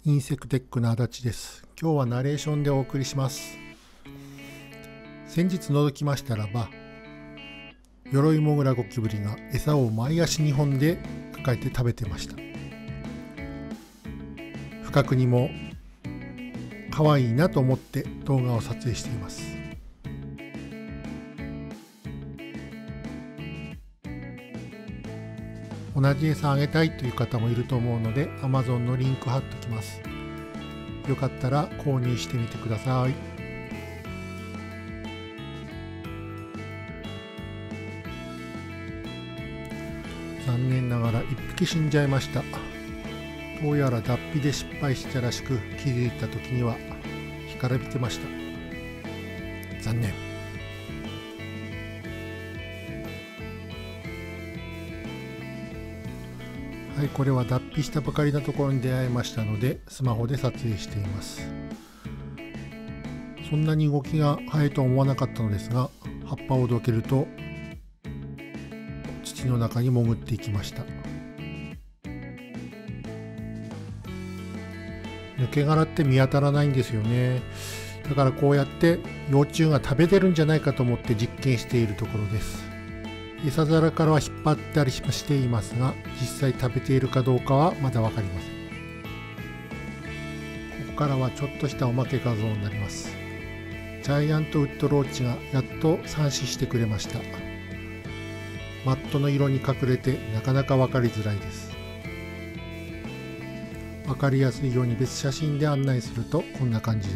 インセクテックの足立です。今日はナレーションでお送りします。先日覗きましたらば、ヨロイモグラゴキブリが餌を前足2本で抱えて食べてました。不覚にも可愛いなと思って動画を撮影しています。同じ餌あげたいという方もいると思うので Amazon のリンク貼っときます。よかったら購入してみてください。残念ながら1匹死んじゃいました。どうやら脱皮で失敗したらしく、気づいた時には干からびてました。残念。はい、これは脱皮したばかりのところに出会いましたのでスマホで撮影しています。そんなに動きが速いとは思わなかったのですが、葉っぱをどけると土の中に潜っていきました。抜け殻って見当たらないんですよね。だからこうやって幼虫が食べてるんじゃないかと思って実験しているところです。餌皿からは引っ張ったりしていますが、実際食べているかどうかはまだ分かりません。ここからはちょっとしたおまけ画像になります。ジャイアントウッドローチがやっと産子してくれました。マットの色に隠れてなかなか分かりづらいです。分かりやすいように別写真で案内するとこんな感じです。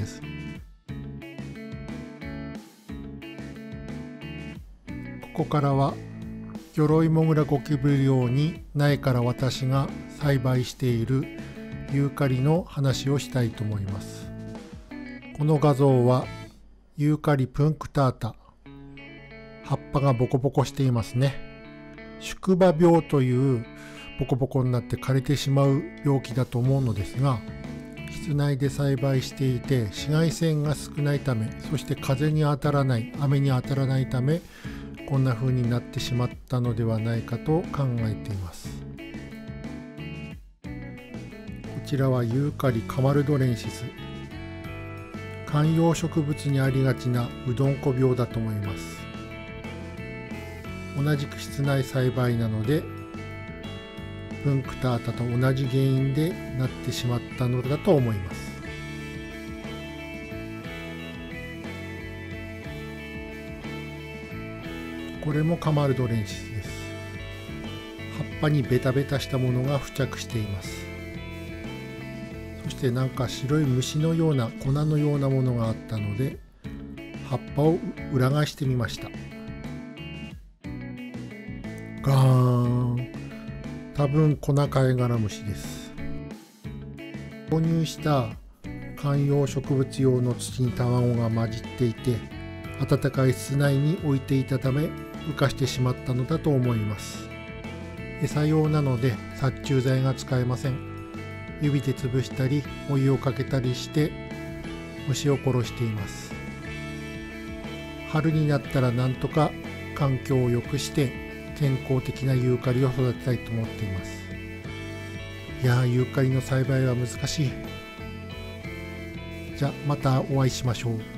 ここからはヨロイモグラゴキブリ用に苗から私が栽培しているユーカリの話をしたいと思います。この画像はユーカリプンクタータ。葉っぱがボコボコしていますね。宿場病というボコボコになって枯れてしまう病気だと思うのですが、室内で栽培していて紫外線が少ないため、そして風に当たらない、雨に当たらないため、こんな風になってしまったのではないかと考えています。こちらはユーカリカマルドレンシス。観葉植物にありがちなうどんこ病だと思います。同じく室内栽培なのでプンクタータと同じ原因でなってしまったのだと思います。これもカマルドレンシスです。葉っぱにベタベタしたものが付着しています。そしてなんか白い虫のような粉のようなものがあったので葉っぱを裏返してみました。ガーン。多分粉貝殻虫です。購入した観葉植物用の土に卵が混じっていて、暖かい室内に置いていたため浮かしてしまったのだと思います。餌用なので殺虫剤が使えません。指で潰したりお湯をかけたりして虫を殺しています。春になったらなんとか環境を良くして健康的なユーカリを育てたいと思っています。いやー、ユーカリの栽培は難しい。じゃあまたお会いしましょう。